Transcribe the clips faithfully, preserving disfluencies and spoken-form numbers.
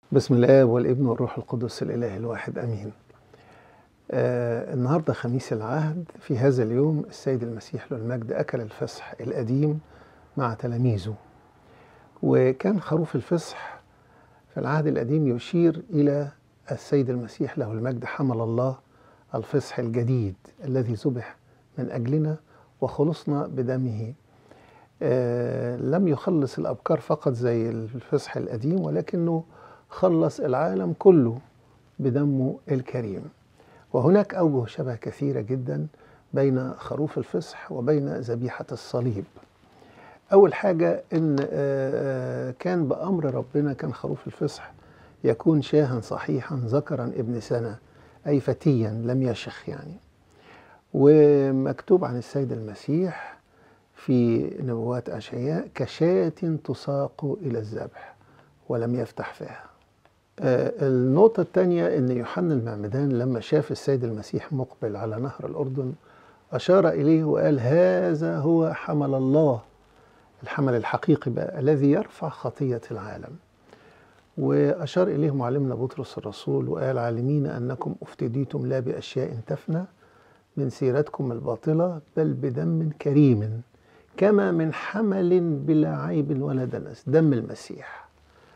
بسم الله والابن والروح القدس الإله الواحد أمين. آه النهاردة خميس العهد. في هذا اليوم السيد المسيح له المجد أكل الفصح القديم مع تلاميذه، وكان خروف الفصح في العهد القديم يشير إلى السيد المسيح له المجد حمل الله الفصح الجديد الذي ذبح من أجلنا وخلصنا بدمه. آه لم يخلص الأبكار فقط زي الفصح القديم، ولكنه خلص العالم كله بدمه الكريم. وهناك أوجه شبه كثيرة جدا بين خروف الفصح وبين ذبيحة الصليب. أول حاجة إن كان بأمر ربنا كان خروف الفصح يكون شاها صحيحا ذكرا ابن سنة، أي فتيا لم يشخ يعني. ومكتوب عن السيد المسيح في نبوات أشعياء كشاة تساق إلى الذبح ولم يفتح فيها. النقطة الثانية إن يوحنا المعمدان لما شاف السيد المسيح مقبل على نهر الأردن أشار إليه وقال: هذا هو حمل الله، الحمل الحقيقي بقى الذي يرفع خطية العالم. وأشار إليه معلمنا بطرس الرسول وقال: عالمين أنكم افتديتم لا بأشياء تفنى من سيرتكم الباطلة بل بدم كريم كما من حمل بلا عيب ولا دنس، دم المسيح.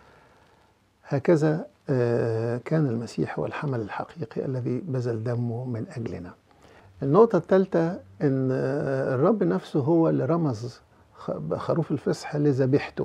هكذا كان المسيح هو الحمل الحقيقي الذي بذل دمه من أجلنا. النقطة الثالثة أن الرب نفسه هو اللي رمز خروف الفصح لذبيحته.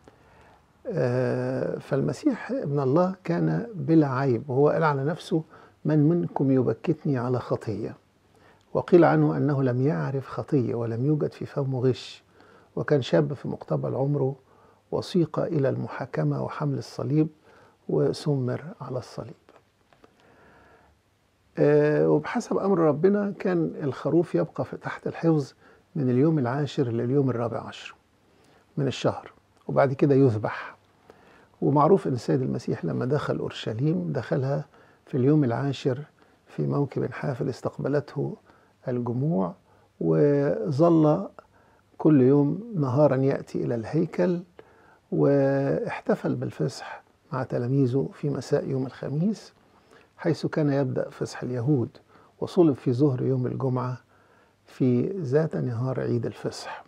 فالمسيح ابن الله كان بلا عيب، وهو قال على نفسه: من منكم يبكتني على خطية. وقيل عنه أنه لم يعرف خطية ولم يوجد في فمه غش، وكان شاب في مقتبل عمره وسيق إلى المحاكمة وحمل الصليب وسمر على الصليب. أه وبحسب أمر ربنا كان الخروف يبقى في تحت الحفظ من اليوم العاشر لليوم الرابع عشر من الشهر، وبعد كده يذبح. ومعروف أن السيد المسيح لما دخل أورشليم دخلها في اليوم العاشر في موكب حافل استقبلته الجموع، وظل كل يوم نهارا يأتي إلى الهيكل واحتفل بالفصح مع تلاميذه في مساء يوم الخميس، حيث كان يبدأ فصح اليهود، وصلب في ظهر يوم الجمعة في ذات نهار عيد الفصح.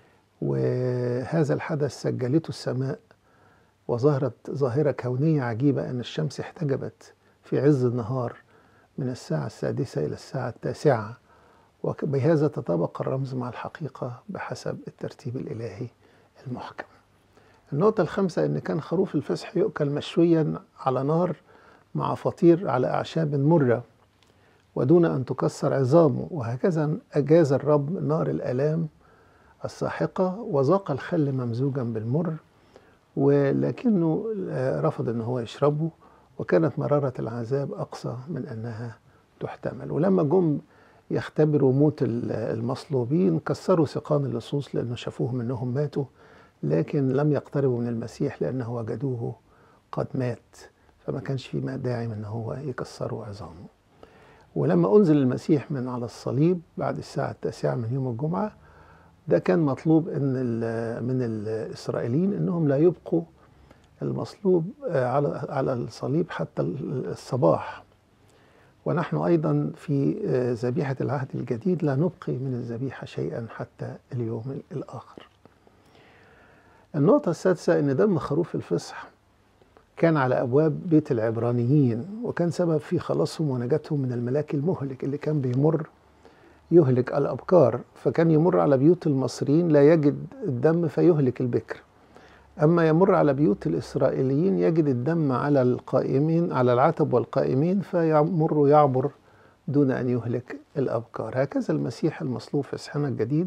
وهذا الحدث سجلته السماء، وظهرت ظاهرة كونية عجيبة أن الشمس احتجبت في عز النهار من الساعة السادسة إلى الساعة التاسعة، وبهذا تطابق الرمز مع الحقيقة بحسب الترتيب الإلهي المحكم. النقطة الخامسة أن كان خروف الفصح يؤكل مشويا على نار مع فطير على أعشاب مرة ودون أن تكسر عظامه، وهكذا أجاز الرب نار الآلام الساحقة وذاق الخل ممزوجا بالمر، ولكنه رفض أنه هو يشربه، وكانت مرارة العذاب أقصى من أنها تحتمل. ولما جم يختبروا موت المصلوبين كسروا سقان اللصوص لأنه شافوهم أنهم ماتوا، لكن لم يقتربوا من المسيح لأنه وجدوه قد مات، فما كانش في داعي من هو يكسروا عظامه. ولما أنزل المسيح من على الصليب بعد الساعة التاسعة من يوم الجمعة، ده كان مطلوب إن من الإسرائيليين إنهم لا يبقوا المصلوب على على الصليب حتى الصباح. ونحن أيضا في ذبيحة العهد الجديد لا نبقي من الذبيحة شيئا حتى اليوم الآخر. النقطة السادسة إن دم خروف الفصح كان على أبواب بيت العبرانيين، وكان سبب في خلاصهم ونجاتهم من الملاك المهلك اللي كان بيمر يهلك الأبكار. فكان يمر على بيوت المصريين لا يجد الدم فيهلك البكر، أما يمر على بيوت الإسرائيليين يجد الدم على القائمين على العتب والقائمين فيمر يعبر دون أن يهلك الأبكار. هكذا المسيح المصلوب في فصحنا الجديد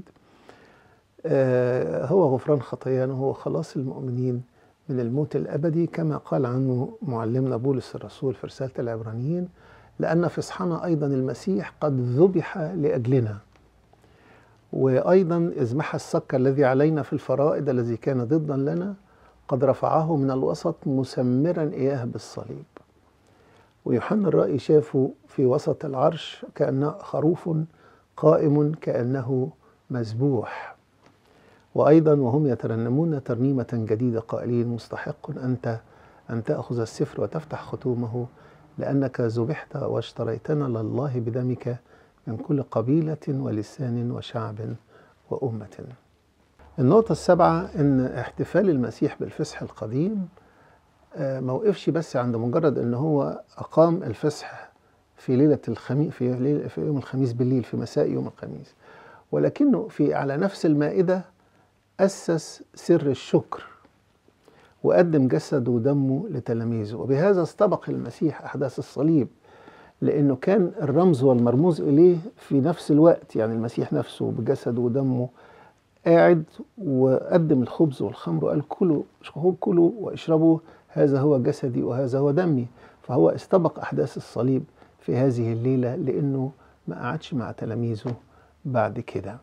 هو غفران خطايانا، هو خلاص المؤمنين من الموت الأبدي، كما قال عنه معلمنا بولس الرسول في رسالة العبرانيين: لأن فصحنا أيضا المسيح قد ذبح لأجلنا. وأيضا إذ محى الصك الذي علينا في الفرائض الذي كان ضدا لنا قد رفعه من الوسط مسمرا إياه بالصليب. ويوحنا الرائي شافه في وسط العرش كأنه خروف قائم كأنه مذبوح. وأيضا وهم يترنمون ترنيمة جديدة قائلين: مستحق أنت أن تأخذ السفر وتفتح ختومه، لأنك ذبحت واشتريتنا لله بدمك من كل قبيلة ولسان وشعب وأمة. النقطة السابعة إن احتفال المسيح بالفصح القديم ما وقفش بس عند مجرد إن هو أقام الفصح في ليلة الخميس، في, ليلة في يوم الخميس بالليل، في مساء يوم الخميس، ولكنه في على نفس المائدة أسس سر الشكر وقدم جسده ودمه لتلاميذه، وبهذا استبق المسيح أحداث الصليب، لأنه كان الرمز والمرموز إليه في نفس الوقت. يعني المسيح نفسه بجسده ودمه قاعد وقدم الخبز والخمر وقال كلوا كلوا واشربوا، هذا هو جسدي وهذا هو دمي. فهو استبق أحداث الصليب في هذه الليلة، لأنه ما قعدش مع تلاميذه بعد كده،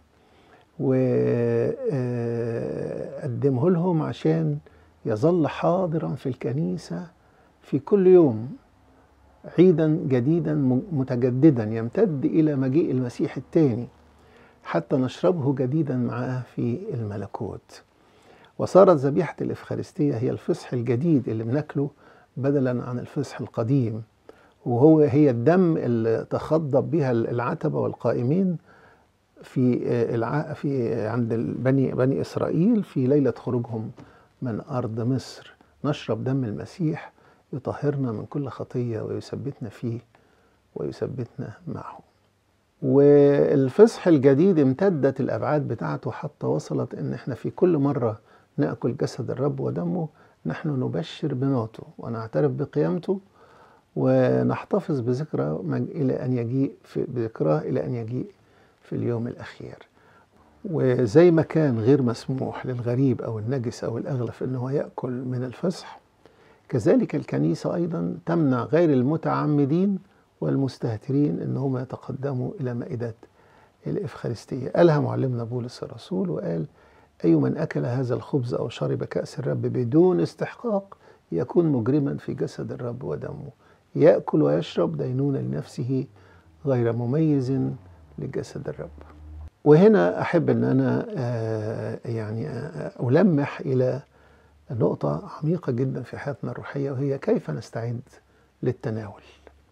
وقدمه لهم عشان يظل حاضرا في الكنيسة في كل يوم، عيدا جديدا متجددا يمتد إلى مجيء المسيح الثاني، حتى نشربه جديدا معه في الملكوت. وصارت ذبيحة الإفخارستية هي الفصح الجديد اللي بناكله بدلا عن الفصح القديم، وهو هي الدم اللي تخضب بها العتبة والقائمين في الع... في عند بني بني إسرائيل في ليلة خروجهم من أرض مصر. نشرب دم المسيح يطهرنا من كل خطية ويثبتنا فيه ويثبتنا معه. والفصح الجديد امتدت الأبعاد بتاعته حتى وصلت إن احنا في كل مرة نأكل جسد الرب ودمه نحن نبشر بموته ونعترف بقيامته، ونحتفظ بذكرى إلى أن يجيء في بذكراه إلى أن يجيء في اليوم الأخير. وزي ما كان غير مسموح للغريب أو النجس أو الأغلف أنه يأكل من الفصح، كذلك الكنيسة أيضا تمنع غير المتعمدين والمستهترين أنهم يتقدموا إلى مائدة الإفخارستية. قالها معلمنا بولس الرسول وقال: أي من أكل هذا الخبز أو شرب كأس الرب بدون استحقاق يكون مجرما في جسد الرب ودمه، يأكل ويشرب دينونة لنفسه غير مميز لجسد الرب. وهنا أحب أن أنا يعني ألمح إلى نقطة عميقة جدا في حياتنا الروحية، وهي كيف نستعد للتناول.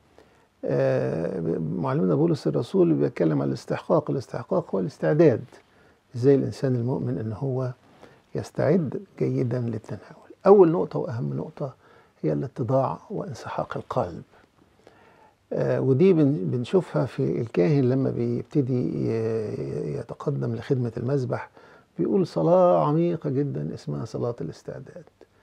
معلمنا بولس الرسول بيتكلم عن الاستحقاق. الاستحقاق هو الاستعداد، ازاي الإنسان المؤمن أن هو يستعد جيدا للتناول. أول نقطة وأهم نقطة هي الاتضاع وانسحاق القلب. آه ودي بنشوفها في الكاهن لما بيبتدي يتقدم لخدمة المذبح، بيقول صلاة عميقة جدا اسمها صلاة الاستعداد.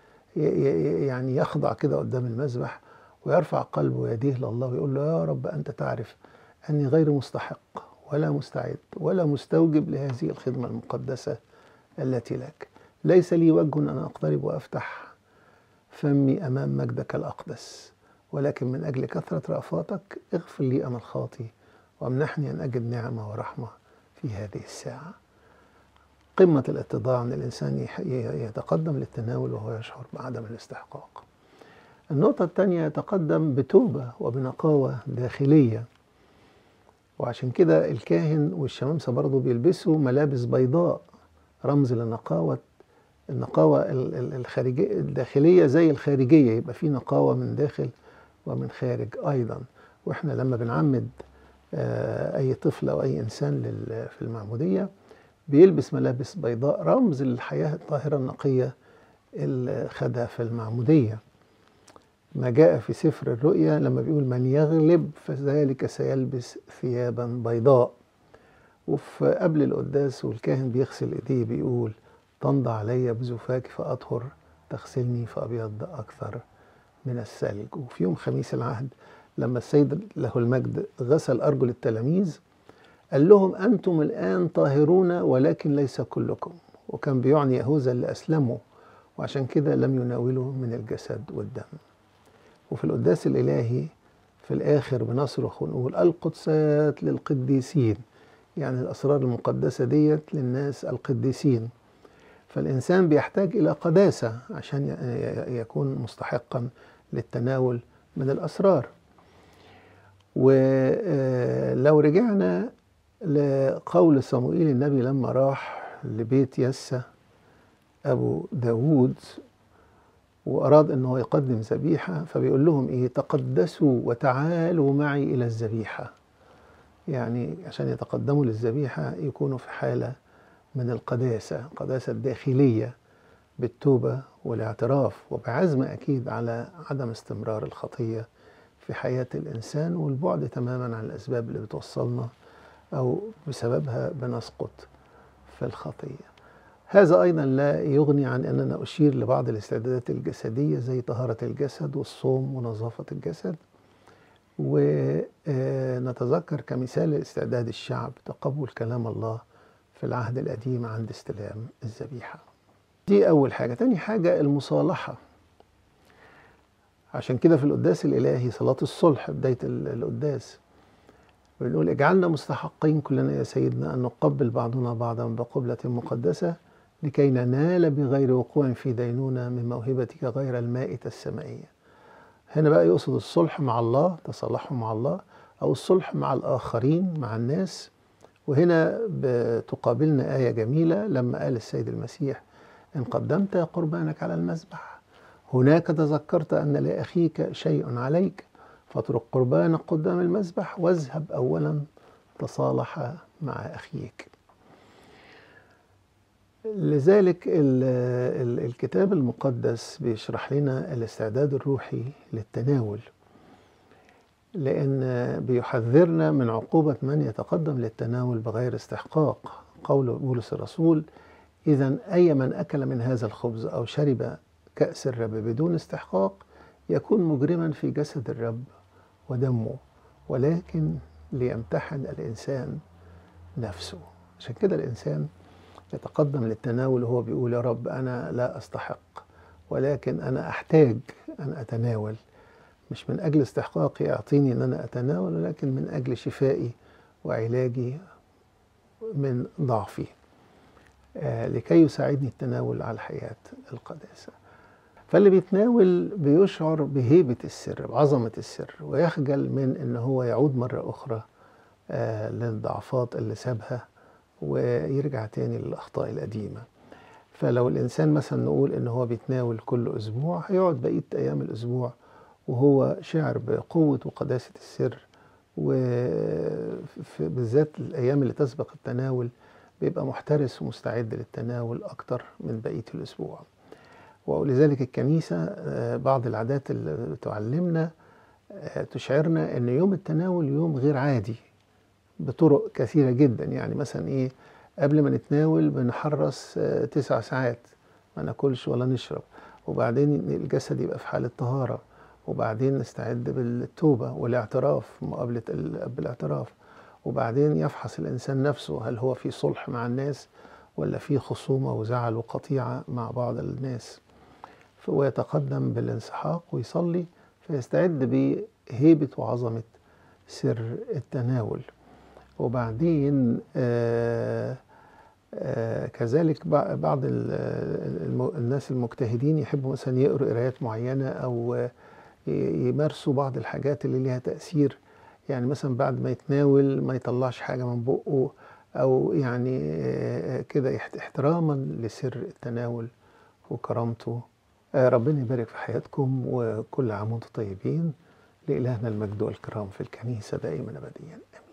يعني يخضع كده قدام المذبح ويرفع قلبه ويديه لله ويقول له: يا رب أنت تعرف أني غير مستحق ولا مستعد ولا مستوجب لهذه الخدمة المقدسة التي لك. ليس لي وجه أن أقترب وأفتح فمي أمام مجدك الأقدس، ولكن من أجل كثرة رأفاتك اغفر لي أنا الخاطي وامنحني أن أجد نعمة ورحمة في هذه الساعة. قمة الاتضاع أن الإنسان يتقدم للتناول وهو يشعر بعدم الاستحقاق. النقطة الثانية، يتقدم بتوبة وبنقاوة داخلية، وعشان كده الكاهن والشمامسة برضو بيلبسوا ملابس بيضاء، رمز للنقاوة، النقاوة الخارجية الداخلية زي الخارجية، يبقى في نقاوة من داخل ومن خارج أيضا. وإحنا لما بنعمد أي طفل أو أي إنسان في المعمودية بيلبس ملابس بيضاء، رمز للحياة الطاهرة النقية اللي خدها في المعمودية. ما جاء في سفر الرؤيا لما بيقول: من يغلب فذلك سيلبس ثيابا بيضاء. وفي قبل القداس والكاهن بيغسل ايديه بيقول: تمضى علي بزفاك فأطهر، تغسلني فأبيض أكثر من الثلج. وفي يوم خميس العهد لما السيد له المجد غسل أرجل التلاميذ قال لهم: أنتم الآن طاهرون ولكن ليس كلكم. وكان بيعني يهوذا اللي أسلموا، وعشان كده لم يناولوا من الجسد والدم. وفي القداس الإلهي في الآخر بنصرخ ونقول: القدسات للقديسين، يعني الأسرار المقدسة ديت للناس القديسين. فالإنسان بيحتاج إلى قداسة عشان يكون مستحقا للتناول من الأسرار. ولو رجعنا لقول صموئيل النبي لما راح لبيت يسى أبو داود وأراد أن هو يقدم ذبيحة، فبيقول لهم إيه؟ تقدسوا وتعالوا معي إلى الذبيحة. يعني عشان يتقدموا للذبيحة يكونوا في حالة من القداسة، القداسة الداخلية، بالتوبة والاعتراف وبعزم أكيد على عدم استمرار الخطية في حياة الإنسان، والبعد تماما عن الأسباب اللي بتوصلنا أو بسببها بنسقط في الخطية. هذا أيضا لا يغني عن أننا أشير لبعض الاستعدادات الجسدية زي طهارة الجسد والصوم ونظافة الجسد، ونتذكر كمثال لاستعداد الشعب تقبل كلام الله في العهد القديم عند استلام الذبيحة. دي أول حاجة. تاني حاجة المصالحة. عشان كده في القداس الإلهي صلاة الصلح بداية القداس بنقول اجعلنا مستحقين كلنا يا سيدنا أن نقبل بعضنا بعضا بقبلة مقدسة لكي ننال بغير وقوع في دينونة من موهبتك غير المائتة السمائية. هنا بقى يقصد الصلح مع الله، تصالحوا مع الله، أو الصلح مع الآخرين، مع الناس. وهنا بتقابلنا آية جميلة لما قال السيد المسيح إن قدمت قربانك على المذبح هناك تذكرت أن لأخيك شيء عليك فاترك قربانك قدام المذبح واذهب أولا تصالح مع أخيك. لذلك الكتاب المقدس بيشرح لنا الاستعداد الروحي للتناول، لأن بيحذرنا من عقوبة من يتقدم للتناول بغير استحقاق. قول بولس الرسول إذن أي من أكل من هذا الخبز أو شرب كأس الرب بدون استحقاق يكون مجرما في جسد الرب ودمه، ولكن ليمتحن الإنسان نفسه. عشان كده الإنسان يتقدم للتناول وهو بيقول يا رب أنا لا أستحق، ولكن أنا أحتاج أن أتناول، مش من أجل استحقاقي أعطيني أن أنا أتناول، ولكن من أجل شفائي وعلاجي من ضعفي، آه لكي يساعدني التناول على الحياة القداسة. فاللي بيتناول بيشعر بهيبة السر، بعظمة السر، ويخجل من أنه هو يعود مرة أخرى آه للضعفات اللي سابها ويرجع تاني للأخطاء القديمة. فلو الإنسان مثلا نقول إن هو بيتناول كل أسبوع، هيقعد بقية أيام الأسبوع وهو شاعر بقوة وقداسة السر، وبالذات الأيام اللي تسبق التناول بيبقى محترس ومستعد للتناول أكتر من بقية الأسبوع. ولذلك الكنيسة بعض العادات اللي تعلمنا تشعرنا أن يوم التناول يوم غير عادي بطرق كثيرة جدا. يعني مثلا إيه، قبل ما نتناول بنحرص تسع ساعات ما ناكلش ولا نشرب، وبعدين الجسد يبقى في حالة طهارة، وبعدين نستعد بالتوبة والاعتراف، مقابلة بالاعتراف، وبعدين يفحص الإنسان نفسه هل هو في صلح مع الناس ولا في خصومة وزعل وقطيعة مع بعض الناس، ويتقدم بالانسحاق ويصلي فيستعد بهيبة وعظمة سر التناول. وبعدين آآ آآ كذلك بعض الناس المجتهدين يحبوا مثلا يقروا قرايات معينة أو يمارسوا بعض الحاجات اللي ليها تأثير، يعني مثلا بعد ما يتناول ما يطلعش حاجة من بقه، أو يعني كده احتراما لسر التناول وكرامته. ربنا يبارك في حياتكم، وكل عام وانتم طيبين. لإلهنا المجد والكرام في الكنيسة دائما أبديا.